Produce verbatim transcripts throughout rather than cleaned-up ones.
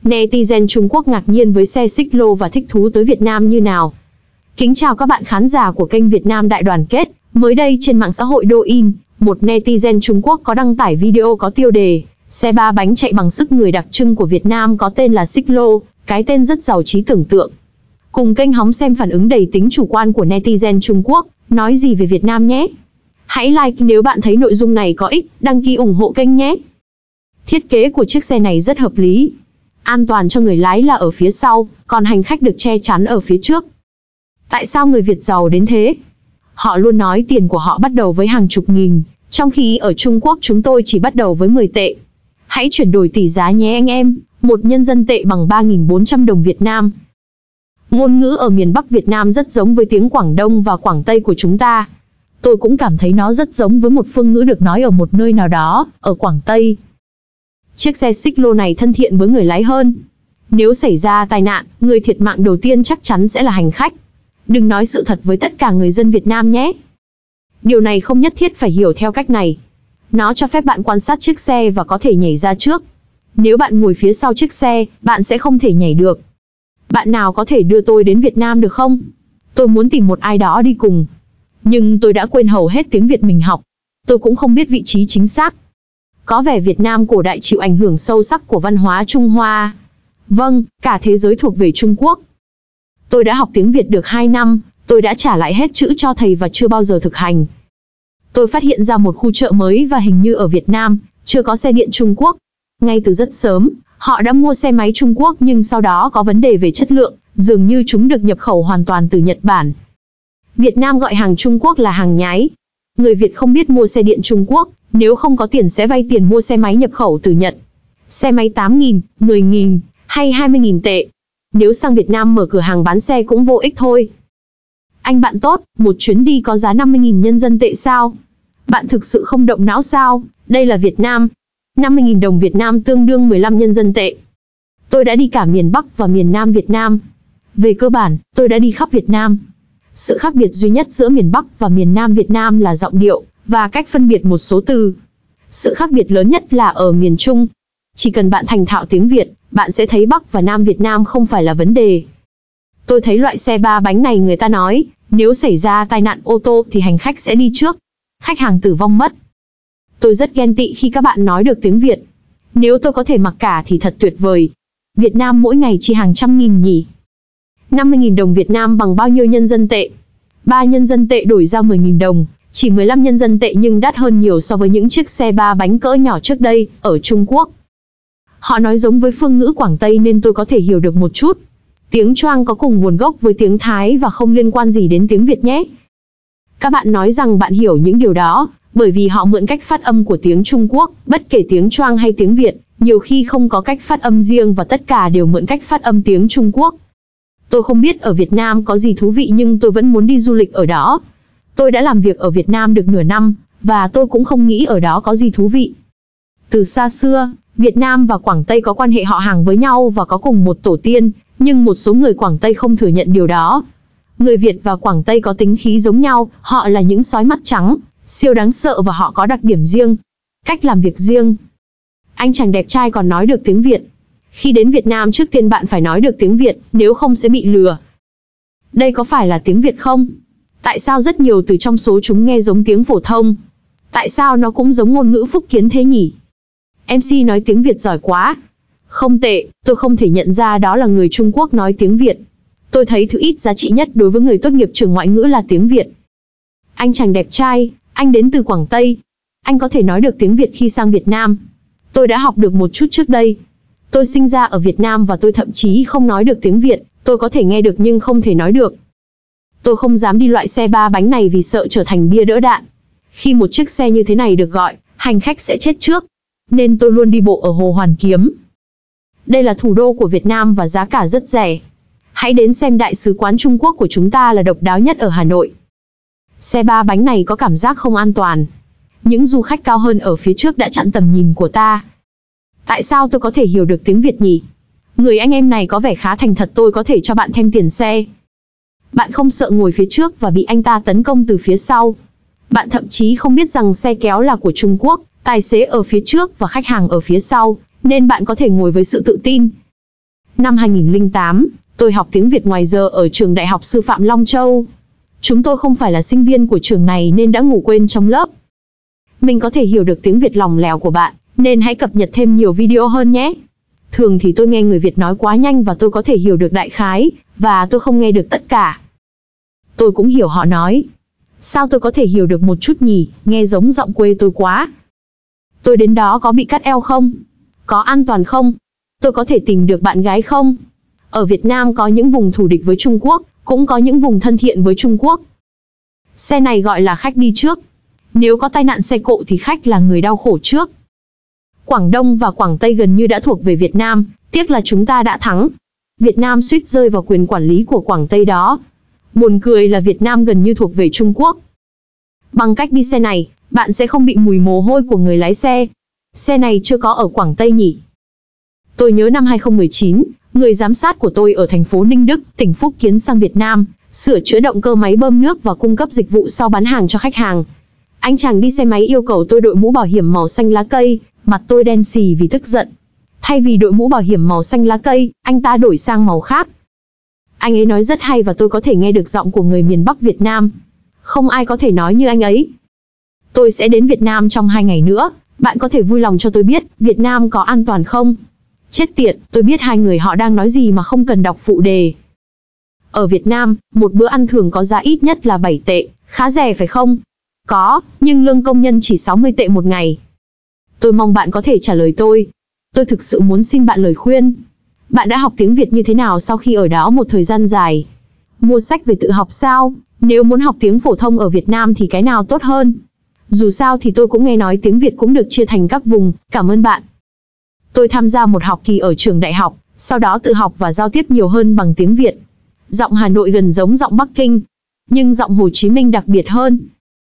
Netizen Trung Quốc ngạc nhiên với xe xích lô và thích thú tới Việt Nam như nào. Kính chào các bạn khán giả của kênh Việt Nam Đại Đoàn Kết. Mới đây trên mạng xã hội Douyin, một netizen Trung Quốc có đăng tải video có tiêu đề xe ba bánh chạy bằng sức người đặc trưng của Việt Nam có tên là xích lô, cái tên rất giàu trí tưởng tượng. Cùng kênh hóng xem phản ứng đầy tính chủ quan của netizen Trung Quốc, nói gì về Việt Nam nhé. Hãy like nếu bạn thấy nội dung này có ích, đăng ký ủng hộ kênh nhé. Thiết kế của chiếc xe này rất hợp lý. An toàn cho người lái là ở phía sau, còn hành khách được che chắn ở phía trước. Tại sao người Việt giàu đến thế? Họ luôn nói tiền của họ bắt đầu với hàng chục nghìn, trong khi ở Trung Quốc chúng tôi chỉ bắt đầu với mười tệ. Hãy chuyển đổi tỷ giá nhé anh em, một nhân dân tệ bằng ba nghìn bốn trăm đồng Việt Nam. Ngôn ngữ ở miền Bắc Việt Nam rất giống với tiếng Quảng Đông và Quảng Tây của chúng ta. Tôi cũng cảm thấy nó rất giống với một phương ngữ được nói ở một nơi nào đó, ở Quảng Tây. Chiếc xe xích lô này thân thiện với người lái hơn. Nếu xảy ra tai nạn, người thiệt mạng đầu tiên chắc chắn sẽ là hành khách. Đừng nói sự thật với tất cả người dân Việt Nam nhé. Điều này không nhất thiết phải hiểu theo cách này. Nó cho phép bạn quan sát chiếc xe và có thể nhảy ra trước. Nếu bạn ngồi phía sau chiếc xe, bạn sẽ không thể nhảy được. Bạn nào có thể đưa tôi đến Việt Nam được không? Tôi muốn tìm một ai đó đi cùng. Nhưng tôi đã quên hầu hết tiếng Việt mình học. Tôi cũng không biết vị trí chính xác. Có vẻ Việt Nam cổ đại chịu ảnh hưởng sâu sắc của văn hóa Trung Hoa. Vâng, cả thế giới thuộc về Trung Quốc. Tôi đã học tiếng Việt được hai năm, tôi đã trả lại hết chữ cho thầy và chưa bao giờ thực hành. Tôi phát hiện ra một khu chợ mới và hình như ở Việt Nam, chưa có xe điện Trung Quốc. Ngay từ rất sớm, họ đã mua xe máy Trung Quốc nhưng sau đó có vấn đề về chất lượng, dường như chúng được nhập khẩu hoàn toàn từ Nhật Bản. Việt Nam gọi hàng Trung Quốc là hàng nhái. Người Việt không biết mua xe điện Trung Quốc, nếu không có tiền sẽ vay tiền mua xe máy nhập khẩu từ Nhật. Xe máy tám nghìn, mười nghìn, hay hai mươi nghìn tệ. Nếu sang Việt Nam mở cửa hàng bán xe cũng vô ích thôi. Anh bạn tốt, một chuyến đi có giá năm mươi nghìn nhân dân tệ sao? Bạn thực sự không động não sao? Đây là Việt Nam. năm mươi nghìn đồng Việt Nam tương đương mười lăm nhân dân tệ. Tôi đã đi cả miền Bắc và miền Nam Việt Nam. Về cơ bản, tôi đã đi khắp Việt Nam. Sự khác biệt duy nhất giữa miền Bắc và miền Nam Việt Nam là giọng điệu và cách phân biệt một số từ. Sự khác biệt lớn nhất là ở miền Trung. Chỉ cần bạn thành thạo tiếng Việt, bạn sẽ thấy Bắc và Nam Việt Nam không phải là vấn đề. Tôi thấy loại xe ba bánh này người ta nói, nếu xảy ra tai nạn ô tô thì hành khách sẽ đi trước. Khách hàng tử vong mất. Tôi rất ghen tị khi các bạn nói được tiếng Việt. Nếu tôi có thể mặc cả thì thật tuyệt vời. Việt Nam mỗi ngày chỉ hàng trăm nghìn nhỉ. năm mươi nghìn đồng Việt Nam bằng bao nhiêu nhân dân tệ? ba nhân dân tệ đổi ra mười nghìn đồng, chỉ mười lăm nhân dân tệ nhưng đắt hơn nhiều so với những chiếc xe ba bánh cỡ nhỏ trước đây, ở Trung Quốc. Họ nói giống với phương ngữ Quảng Tây nên tôi có thể hiểu được một chút. Tiếng Choang có cùng nguồn gốc với tiếng Thái và không liên quan gì đến tiếng Việt nhé. Các bạn nói rằng bạn hiểu những điều đó, bởi vì họ mượn cách phát âm của tiếng Trung Quốc, bất kể tiếng Choang hay tiếng Việt, nhiều khi không có cách phát âm riêng và tất cả đều mượn cách phát âm tiếng Trung Quốc. Tôi không biết ở Việt Nam có gì thú vị nhưng tôi vẫn muốn đi du lịch ở đó. Tôi đã làm việc ở Việt Nam được nửa năm, và tôi cũng không nghĩ ở đó có gì thú vị. Từ xa xưa, Việt Nam và Quảng Tây có quan hệ họ hàng với nhau và có cùng một tổ tiên, nhưng một số người Quảng Tây không thừa nhận điều đó. Người Việt và Quảng Tây có tính khí giống nhau, họ là những sói mắt trắng, siêu đáng sợ và họ có đặc điểm riêng, cách làm việc riêng. Anh chàng đẹp trai còn nói được tiếng Việt. Khi đến Việt Nam trước tiên bạn phải nói được tiếng Việt, nếu không sẽ bị lừa. Đây có phải là tiếng Việt không? Tại sao rất nhiều từ trong số chúng nghe giống tiếng phổ thông? Tại sao nó cũng giống ngôn ngữ Phúc Kiến thế nhỉ? em xê nói tiếng Việt giỏi quá. Không tệ, tôi không thể nhận ra đó là người Trung Quốc nói tiếng Việt. Tôi thấy thứ ít giá trị nhất đối với người tốt nghiệp trường ngoại ngữ là tiếng Việt. Anh chàng đẹp trai, anh đến từ Quảng Tây. Anh có thể nói được tiếng Việt khi sang Việt Nam. Tôi đã học được một chút trước đây. Tôi sinh ra ở Việt Nam và tôi thậm chí không nói được tiếng Việt, tôi có thể nghe được nhưng không thể nói được. Tôi không dám đi loại xe ba bánh này vì sợ trở thành bia đỡ đạn. Khi một chiếc xe như thế này được gọi, hành khách sẽ chết trước. Nên tôi luôn đi bộ ở Hồ Hoàn Kiếm. Đây là thủ đô của Việt Nam và giá cả rất rẻ. Hãy đến xem đại sứ quán Trung Quốc của chúng ta là độc đáo nhất ở Hà Nội. Xe ba bánh này có cảm giác không an toàn. Những du khách cao hơn ở phía trước đã chặn tầm nhìn của ta. Tại sao tôi có thể hiểu được tiếng Việt nhỉ? Người anh em này có vẻ khá thành thật, tôi có thể cho bạn thêm tiền xe. Bạn không sợ ngồi phía trước và bị anh ta tấn công từ phía sau. Bạn thậm chí không biết rằng xe kéo là của Trung Quốc, tài xế ở phía trước và khách hàng ở phía sau, nên bạn có thể ngồi với sự tự tin. Năm hai nghìn không trăm lẻ tám, tôi học tiếng Việt ngoài giờ ở trường Đại học Sư phạm Long Châu. Chúng tôi không phải là sinh viên của trường này nên đã ngủ quên trong lớp. Mình có thể hiểu được tiếng Việt lỏng lẻo của bạn, nên hãy cập nhật thêm nhiều video hơn nhé. Thường thì tôi nghe người Việt nói quá nhanh và tôi có thể hiểu được đại khái, và tôi không nghe được tất cả. Tôi cũng hiểu họ nói. Sao tôi có thể hiểu được một chút nhỉ, nghe giống giọng quê tôi quá. Tôi đến đó có bị cắt eo không? Có an toàn không? Tôi có thể tìm được bạn gái không? Ở Việt Nam có những vùng thù địch với Trung Quốc, cũng có những vùng thân thiện với Trung Quốc. Xe này gọi là khách đi trước. Nếu có tai nạn xe cộ thì khách là người đau khổ trước. Quảng Đông và Quảng Tây gần như đã thuộc về Việt Nam, tiếc là chúng ta đã thắng. Việt Nam suýt rơi vào quyền quản lý của Quảng Tây đó. Buồn cười là Việt Nam gần như thuộc về Trung Quốc. Bằng cách đi xe này, bạn sẽ không bị mùi mồ hôi của người lái xe. Xe này chưa có ở Quảng Tây nhỉ? Tôi nhớ năm hai nghìn không trăm mười chín, người giám sát của tôi ở thành phố Ninh Đức, tỉnh Phúc Kiến sang Việt Nam, sửa chữa động cơ máy bơm nước và cung cấp dịch vụ sau bán hàng cho khách hàng. Anh chàng đi xe máy yêu cầu tôi đội mũ bảo hiểm màu xanh lá cây, mặt tôi đen xì vì tức giận. Thay vì đội mũ bảo hiểm màu xanh lá cây, anh ta đổi sang màu khác. Anh ấy nói rất hay và tôi có thể nghe được giọng của người miền Bắc Việt Nam. Không ai có thể nói như anh ấy. Tôi sẽ đến Việt Nam trong hai ngày nữa, bạn có thể vui lòng cho tôi biết Việt Nam có an toàn không? Chết tiệt, tôi biết hai người họ đang nói gì mà không cần đọc phụ đề. Ở Việt Nam, một bữa ăn thường có giá ít nhất là bảy tệ, khá rẻ phải không? Có, nhưng lương công nhân chỉ sáu mươi tệ một ngày. Tôi mong bạn có thể trả lời tôi. Tôi thực sự muốn xin bạn lời khuyên. Bạn đã học tiếng Việt như thế nào sau khi ở đó một thời gian dài? Mua sách về tự học sao? Nếu muốn học tiếng phổ thông ở Việt Nam thì cái nào tốt hơn? Dù sao thì tôi cũng nghe nói tiếng Việt cũng được chia thành các vùng, cảm ơn bạn. Tôi tham gia một học kỳ ở trường đại học, sau đó tự học và giao tiếp nhiều hơn bằng tiếng Việt. Giọng Hà Nội gần giống giọng Bắc Kinh, nhưng giọng Hồ Chí Minh đặc biệt hơn.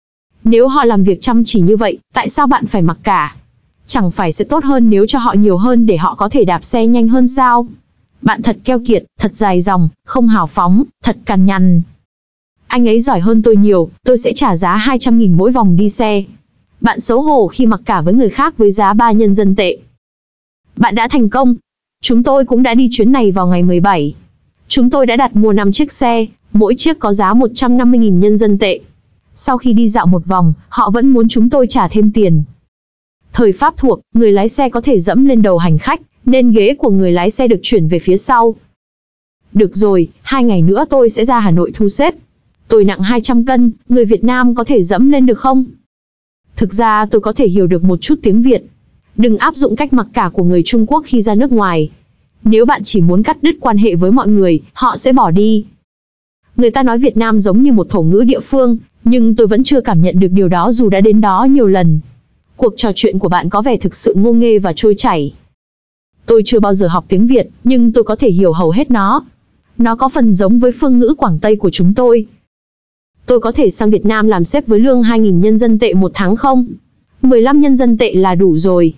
Nếu họ làm việc chăm chỉ như vậy, tại sao bạn phải mặc cả? Chẳng phải sẽ tốt hơn nếu cho họ nhiều hơn để họ có thể đạp xe nhanh hơn sao? Bạn thật keo kiệt, thật dài dòng, không hào phóng, thật cằn nhằn. Anh ấy giỏi hơn tôi nhiều, tôi sẽ trả giá hai trăm nghìn mỗi vòng đi xe. Bạn xấu hổ khi mặc cả với người khác với giá ba nhân dân tệ. Bạn đã thành công. Chúng tôi cũng đã đi chuyến này vào ngày mười bảy. Chúng tôi đã đặt mua năm chiếc xe, mỗi chiếc có giá một trăm năm mươi nghìn nhân dân tệ. Sau khi đi dạo một vòng, họ vẫn muốn chúng tôi trả thêm tiền. Thời Pháp thuộc, người lái xe có thể dẫm lên đầu hành khách, nên ghế của người lái xe được chuyển về phía sau. Được rồi, hai ngày nữa tôi sẽ ra Hà Nội thu xếp. Tôi nặng hai trăm cân, người Việt Nam có thể dẫm lên được không? Thực ra tôi có thể hiểu được một chút tiếng Việt. Đừng áp dụng cách mặc cả của người Trung Quốc khi ra nước ngoài. Nếu bạn chỉ muốn cắt đứt quan hệ với mọi người, họ sẽ bỏ đi. Người ta nói Việt Nam giống như một thổ ngữ địa phương, nhưng tôi vẫn chưa cảm nhận được điều đó dù đã đến đó nhiều lần. Cuộc trò chuyện của bạn có vẻ thực sự ngô nghê và trôi chảy. Tôi chưa bao giờ học tiếng Việt, nhưng tôi có thể hiểu hầu hết nó. Nó có phần giống với phương ngữ Quảng Tây của chúng tôi. Tôi có thể sang Việt Nam làm sếp với lương hai nghìn nhân dân tệ một tháng không? mười lăm nhân dân tệ là đủ rồi.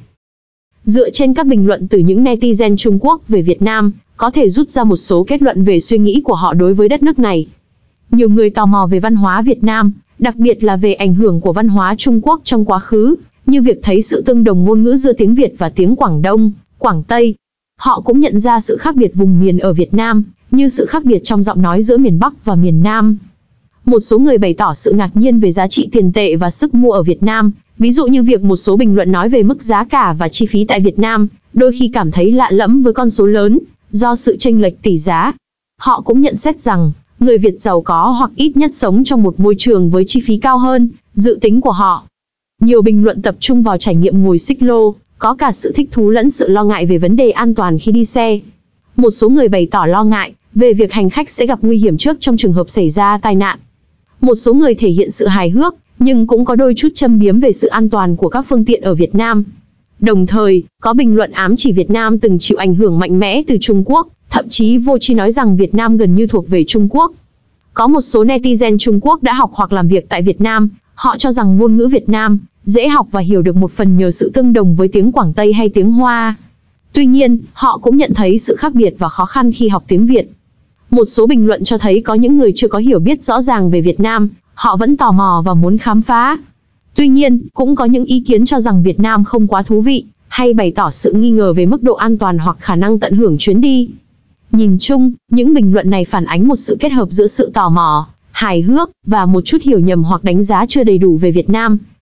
Dựa trên các bình luận từ những netizen Trung Quốc về Việt Nam, có thể rút ra một số kết luận về suy nghĩ của họ đối với đất nước này. Nhiều người tò mò về văn hóa Việt Nam, đặc biệt là về ảnh hưởng của văn hóa Trung Quốc trong quá khứ, như việc thấy sự tương đồng ngôn ngữ giữa tiếng Việt và tiếng Quảng Đông, Quảng Tây. Họ cũng nhận ra sự khác biệt vùng miền ở Việt Nam, như sự khác biệt trong giọng nói giữa miền Bắc và miền Nam. Một số người bày tỏ sự ngạc nhiên về giá trị tiền tệ và sức mua ở Việt Nam, ví dụ như việc một số bình luận nói về mức giá cả và chi phí tại Việt Nam, đôi khi cảm thấy lạ lẫm với con số lớn, do sự chênh lệch tỷ giá. Họ cũng nhận xét rằng, người Việt giàu có hoặc ít nhất sống trong một môi trường với chi phí cao hơn dự tính của họ. Nhiều bình luận tập trung vào trải nghiệm ngồi xích lô, có cả sự thích thú lẫn sự lo ngại về vấn đề an toàn khi đi xe. Một số người bày tỏ lo ngại về việc hành khách sẽ gặp nguy hiểm trước trong trường hợp xảy ra tai nạn. Một số người thể hiện sự hài hước, nhưng cũng có đôi chút châm biếm về sự an toàn của các phương tiện ở Việt Nam. Đồng thời, có bình luận ám chỉ Việt Nam từng chịu ảnh hưởng mạnh mẽ từ Trung Quốc, thậm chí vô tri nói rằng Việt Nam gần như thuộc về Trung Quốc. Có một số netizen Trung Quốc đã học hoặc làm việc tại Việt Nam, họ cho rằng ngôn ngữ Việt Nam dễ học và hiểu được một phần nhờ sự tương đồng với tiếng Quảng Tây hay tiếng Hoa. Tuy nhiên, họ cũng nhận thấy sự khác biệt và khó khăn khi học tiếng Việt. Một số bình luận cho thấy có những người chưa có hiểu biết rõ ràng về Việt Nam, họ vẫn tò mò và muốn khám phá. Tuy nhiên, cũng có những ý kiến cho rằng Việt Nam không quá thú vị, hay bày tỏ sự nghi ngờ về mức độ an toàn hoặc khả năng tận hưởng chuyến đi. Nhìn chung, những bình luận này phản ánh một sự kết hợp giữa sự tò mò, hài hước, và một chút hiểu nhầm hoặc đánh giá chưa đầy đủ về Việt Nam.